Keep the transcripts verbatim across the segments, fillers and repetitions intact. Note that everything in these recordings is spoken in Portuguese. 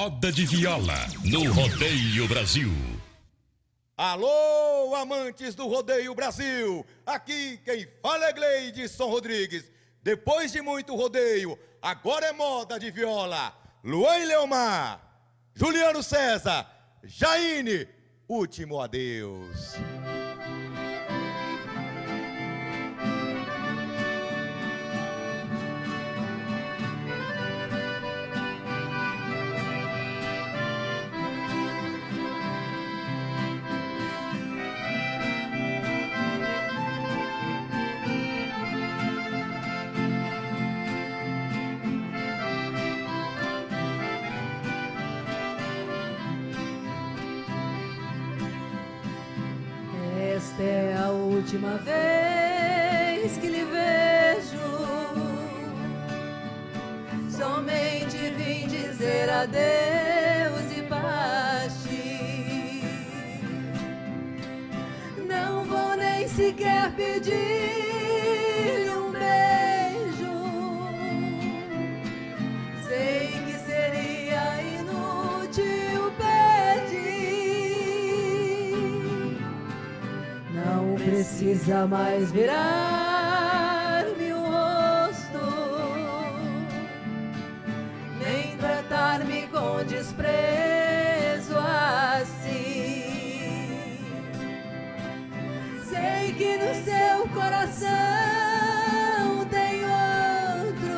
Moda de Viola, no Rodeio Brasil. Alô, amantes do Rodeio Brasil! Aqui quem fala é Gleidson Rodrigues. Depois de muito rodeio, agora é moda de viola. Luan e Leomar, Juliano César, Jaine, último adeus. Esta é a última vez que lhe vejo. Somente vim dizer adeus e parti. Não vou nem sequer pedir um beijo. Sei que seria inútil pedir. Não precisa mais virar-me o rosto, nem tratar-me com desprezo assim. Sei que no seu coração tem outro,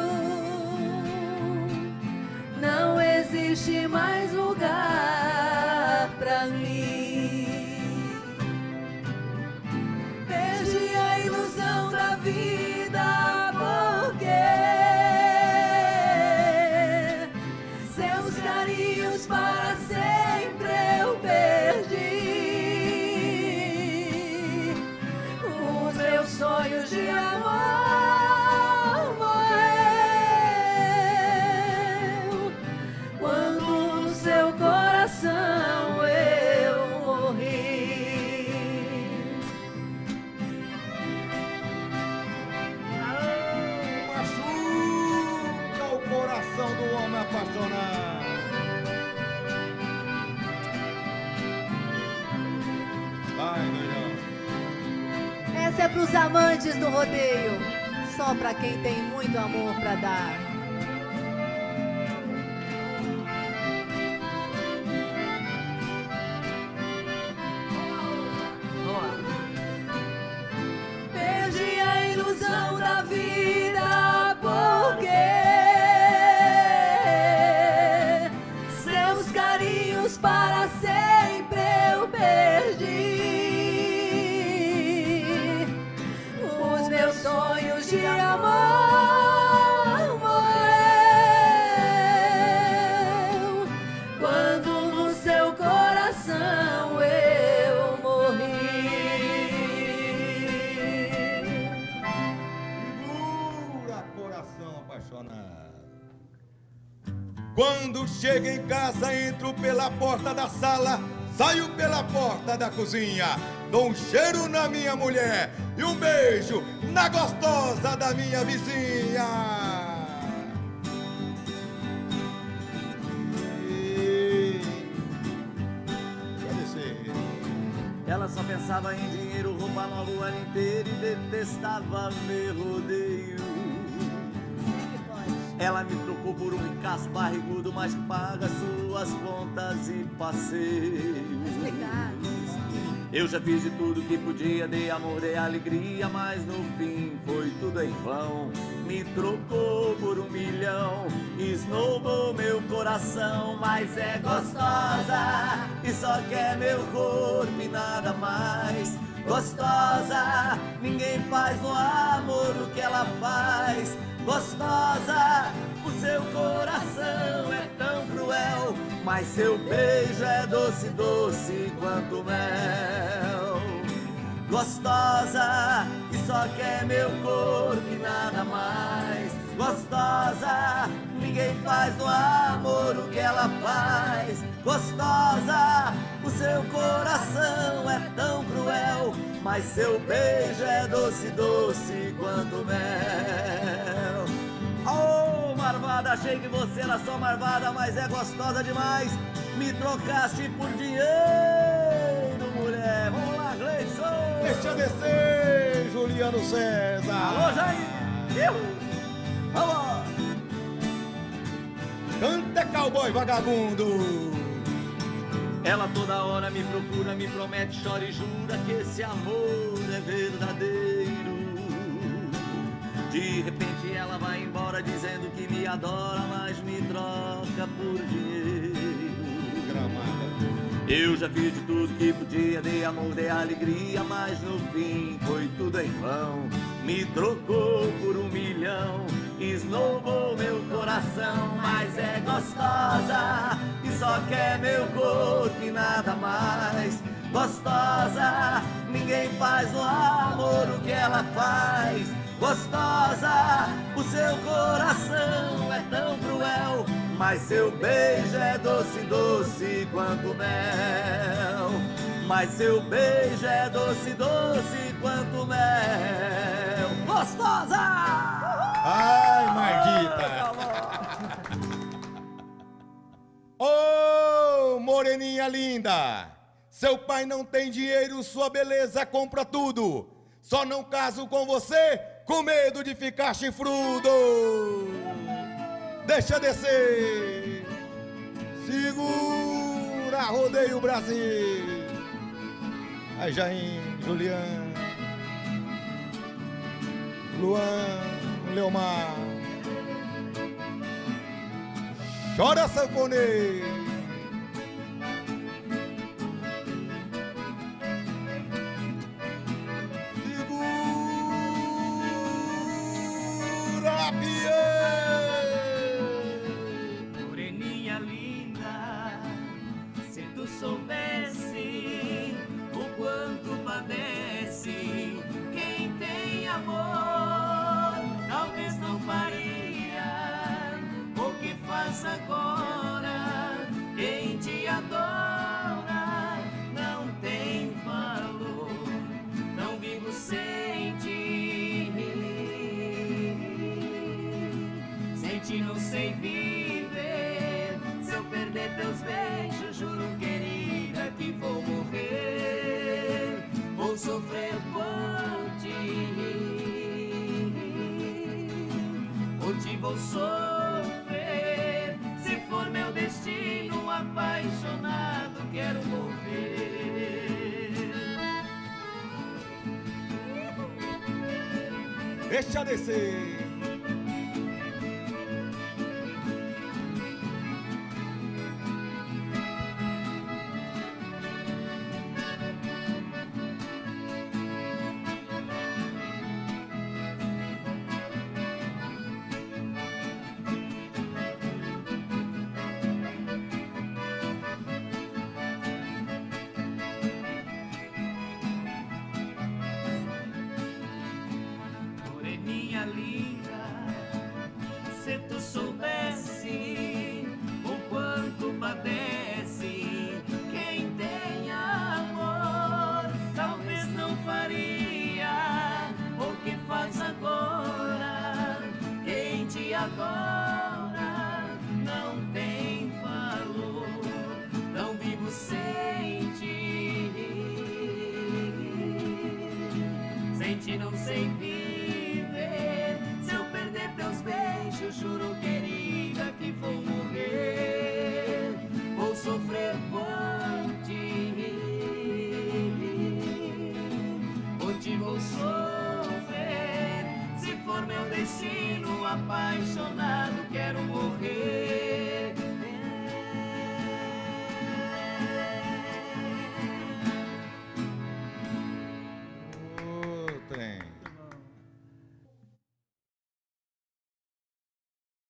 não existe mais lugar pra mim. Vida, porque seus carinhos para sempre eu perdi. Os meus sonhos de amor morreu quando no seu coração eu morri. Do homem apaixonado. Vai, doidão. Essa é pros amantes do rodeio, só pra quem tem muito amor pra dar. Perdi a ilusão da vida, porque para sempre eu perdi. Os meus sonhos de amor morreu quando no seu coração eu morri. Segura, coração apaixonado. Quando chego em casa, entro pela porta da sala, saio pela porta da cozinha, dou um cheiro na minha mulher e um beijo na gostosa da minha vizinha. E... Ela só pensava em dinheiro, roupa nova o ano inteiro e detestava meu rodeio. Ela me trocou por um ricaço barrigudo, mas paga suas contas e passeios. Eu já fiz de tudo que podia, dei amor, dei alegria, mas no fim foi tudo em vão. Me trocou por um milhão, esnobou meu coração, mas é gostosa e só quer meu corpo e nada mais. Gostosa, ninguém faz no amor o que ela faz. Gostosa, o seu coração é tão cruel, mas seu beijo é doce, doce quanto mel. Gostosa, que só quer meu corpo e nada mais. Gostosa, ninguém faz no amor o que ela faz. Gostosa, o seu coração é tão cruel, mas seu beijo é doce, doce quanto mel. Oh, marvada, achei que você era só marvada, mas é gostosa demais. Me trocaste por dinheiro, mulher. Vamos lá, Gleison. Deixa descer, Juliano César. Alô, Jair. Iu. Vamos. Canta, cowboy vagabundo. Ela toda hora me procura, me promete, chora e jura que esse amor é verdadeiro. De repente ela vai embora dizendo que me adora, mas me troca por dinheiro. Gramada. Eu já fiz de tudo que podia, dei amor, dei alegria, mas no fim foi tudo em vão. Me trocou por um milhão, esnobou meu coração, mas é gostosa e só quer meu corpo e nada mais. Gostosa, ninguém faz no amor o que ela faz. Gostosa, o seu coração é tão cruel, mas seu beijo é doce, doce quanto mel. Mas seu beijo é doce, doce quanto mel. Gostosa! Ai, Marguita. Ô, oh, moreninha linda. Seu pai não tem dinheiro, sua beleza compra tudo. Só não caso com você com medo de ficar chifrudo. Deixa descer. Segura, rodeio Brasil. Aí, Jair, Juliano, Luan, Leomar. Chora, sanfoneiro. Moreninha linda, se tu soubesse o quanto padece quem tem amor, talvez não faria o que faz agora. Quem te adora não tem valor, não vivo sem ti. Sem ti não sei viver, se eu perder teus beijos, juro, querida, que vou morrer, vou sofrer por ti, por ti vou sofrer, se for meu destino, apaixonado, quero morrer. Deixa descer. Moreninha linda, se tu soubesse o quanto padece quem tem amor, talvez não faria o que faz agora. Quem te adora não tem valor, não vivo sem ti. Sem ti não sei viver, se eu perder teus beijos, juro, querida, que vou morrer, vou sofrer por ti, por ti vou sofrer, se for meu destino, apaixonado, quero morrer. Ô, trem.